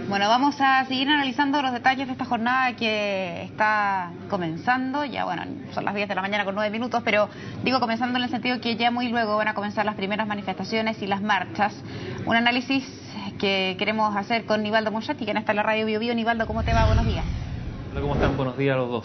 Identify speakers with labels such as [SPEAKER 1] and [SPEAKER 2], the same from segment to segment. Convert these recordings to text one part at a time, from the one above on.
[SPEAKER 1] Bueno, vamos a seguir analizando los detalles de esta jornada que está comenzando. Ya, bueno, son las 10 de la mañana con 9 minutos, pero digo comenzando en el sentido que ya muy luego van a comenzar las primeras manifestaciones y las marchas. Un análisis que queremos hacer con Nivaldo Muschietti, quien está en la radio Bio Bio. Nivaldo, ¿cómo te va? Buenos días.
[SPEAKER 2] Hola, ¿cómo están? Buenos días a los dos.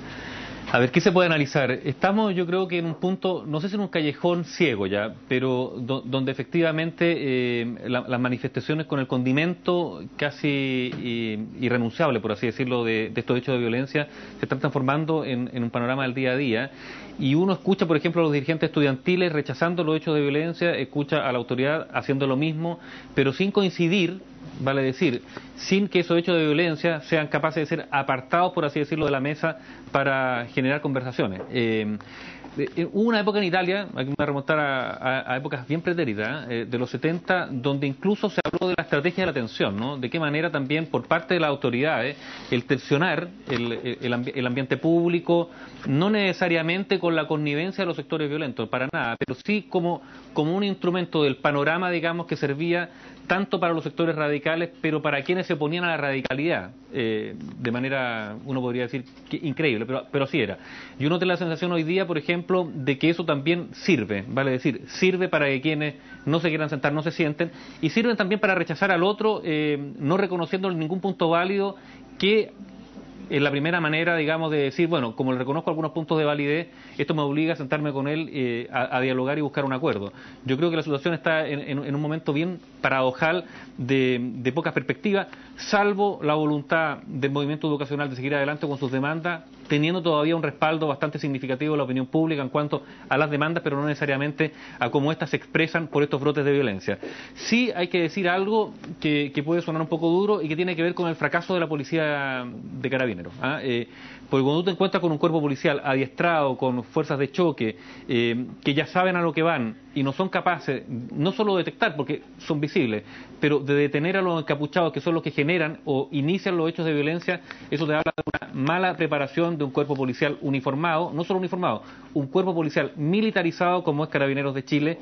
[SPEAKER 2] A ver, ¿qué se puede analizar? Estamos, yo creo que en un punto, no sé si en un callejón ciego ya, pero donde efectivamente las manifestaciones con el condimento casi irrenunciable, por así decirlo, de estos hechos de violencia, se están transformando en un panorama del día a día. Y uno escucha, por ejemplo, a los dirigentes estudiantiles rechazando los hechos de violencia, escucha a la autoridad haciendo lo mismo, pero sin coincidir, vale decir, sin que esos hechos de violencia sean capaces de ser apartados, por así decirlo, de la mesa para generar conversaciones. Hubo una época en Italia, aquí me voy a remontar a épocas bien pretéritas, de los 70, donde incluso se habló de la estrategia de la tensión, ¿no? De qué manera también por parte de las autoridades el tensionar el ambiente público, no necesariamente con la connivencia de los sectores violentos, para nada, pero sí como un instrumento del panorama, digamos, que servía tanto para los sectores radicales, pero para quienes se oponían a la radicalidad, de manera, uno podría decir, que increíble, pero así era. Y uno tiene la sensación hoy día, por ejemplo, de que eso también sirve, vale decir, sirve para que quienes no se quieran sentar no se sienten, y sirven también para rechazar al otro, no reconociendo ningún punto válido, que es la primera manera, digamos, de decir, bueno, como le reconozco algunos puntos de validez, esto me obliga a sentarme con él a dialogar y buscar un acuerdo. Yo creo que la situación está en un momento bien paradojal de pocas perspectivas, salvo la voluntad del movimiento educacional de seguir adelante con sus demandas, teniendo todavía un respaldo bastante significativo de la opinión pública en cuanto a las demandas, pero no necesariamente a cómo éstas se expresan por estos brotes de violencia. Sí hay que decir algo que puede sonar un poco duro y que tiene que ver con el fracaso de la policía de Carabineros. Porque cuando tú te encuentras con un cuerpo policial adiestrado, con fuerzas de choque, que ya saben a lo que van y no son capaces, no solo de detectar, porque son visibles, pero de detener a los encapuchados, que son los que generan o inician los hechos de violencia, eso te habla de una mala preparación de un cuerpo policial uniformado, no solo uniformado, un cuerpo policial militarizado como es Carabineros de Chile,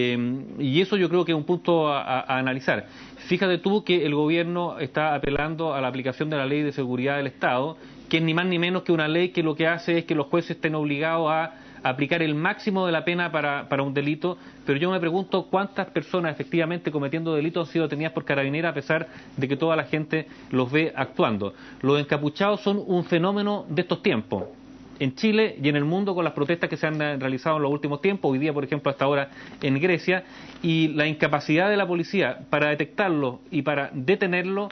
[SPEAKER 2] y eso yo creo que es un punto a analizar. Fíjate tú que el gobierno está apelando a la aplicación de la Ley de Seguridad del Estado, que es ni más ni menos que una ley que lo que hace es que los jueces estén obligados a aplicar el máximo de la pena para un delito, pero yo me pregunto cuántas personas efectivamente cometiendo delitos han sido detenidas por Carabineros a pesar de que toda la gente los ve actuando. Los encapuchados son un fenómeno de estos tiempos, en Chile y en el mundo, con las protestas que se han realizado en los últimos tiempos, hoy día por ejemplo hasta ahora en Grecia, y la incapacidad de la policía para detectarlo y para detenerlo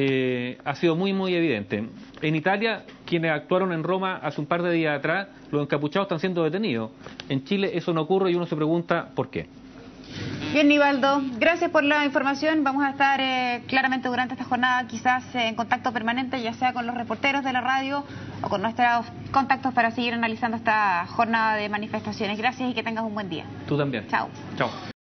[SPEAKER 2] ha sido muy evidente. En Italia, quienes actuaron en Roma hace un par de días atrás, los encapuchados están siendo detenidos. En Chile eso no ocurre y uno se pregunta ¿por qué?
[SPEAKER 1] Bien, Nivaldo, gracias por la información. Vamos a estar claramente durante esta jornada quizás en contacto permanente, ya sea con los reporteros de la radio o con nuestros contactos para seguir analizando esta jornada de manifestaciones. Gracias y que tengas un buen día.
[SPEAKER 2] Tú también.
[SPEAKER 1] Chao.
[SPEAKER 2] Chao.